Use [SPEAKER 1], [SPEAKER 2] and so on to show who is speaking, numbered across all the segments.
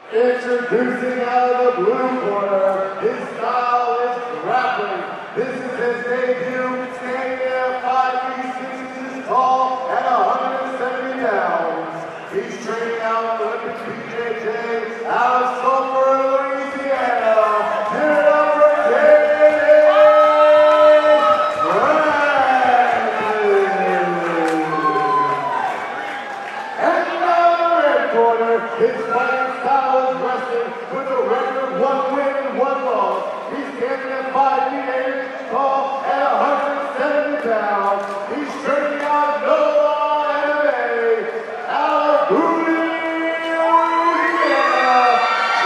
[SPEAKER 1] Introducing out of the blue corner, his style is grappling. This is his debut, standing at 5 feet 6 inches tall at 170 pounds. He's training out of Olympic BJJ out of Sulphur, Louisiana. Give it up for David Bradley. And now in the red corner, his fighting style is wrestling with a record of 1 win and 1 loss. He's standing at 5 feet 8 inches tall at 170 pounds. He's training out of Noah MMA out of Boone, Louisiana.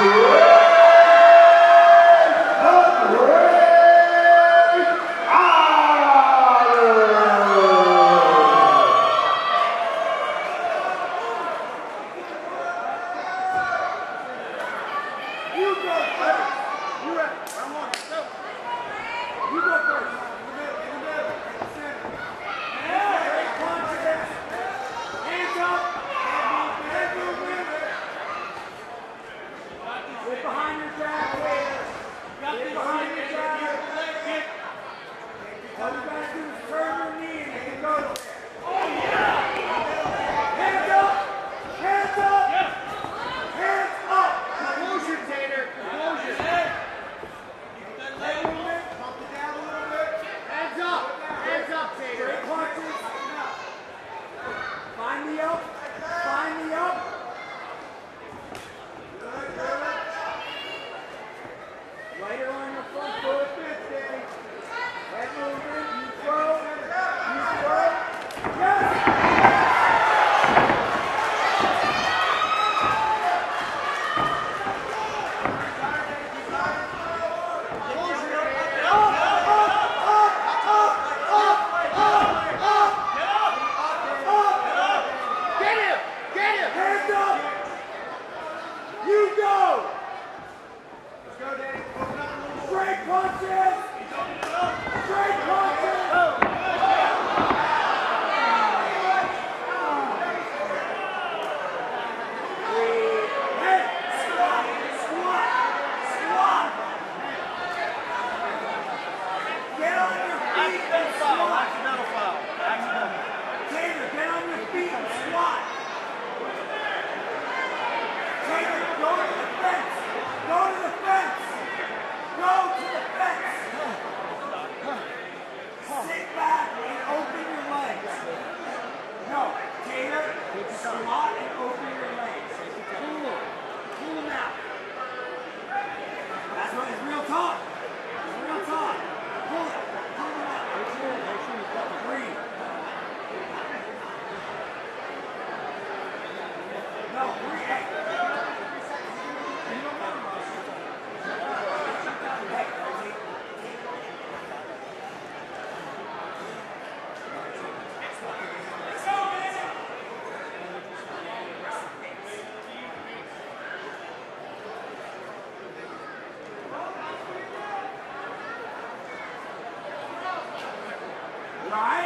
[SPEAKER 2] Alright?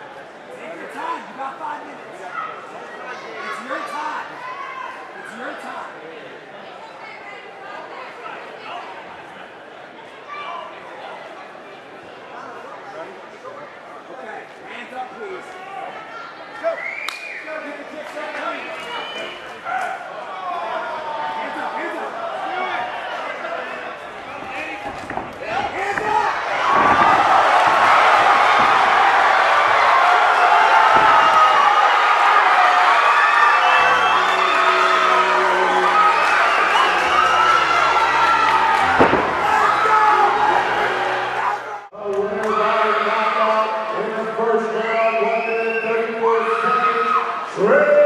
[SPEAKER 2] Take your time. You got 5 minutes. It's your time. It's your time. Okay, hands up, please. Go. Go, get the kicks up, please. Hands up, hands up. Hands up!
[SPEAKER 1] First round, 1 minute, 34 seconds.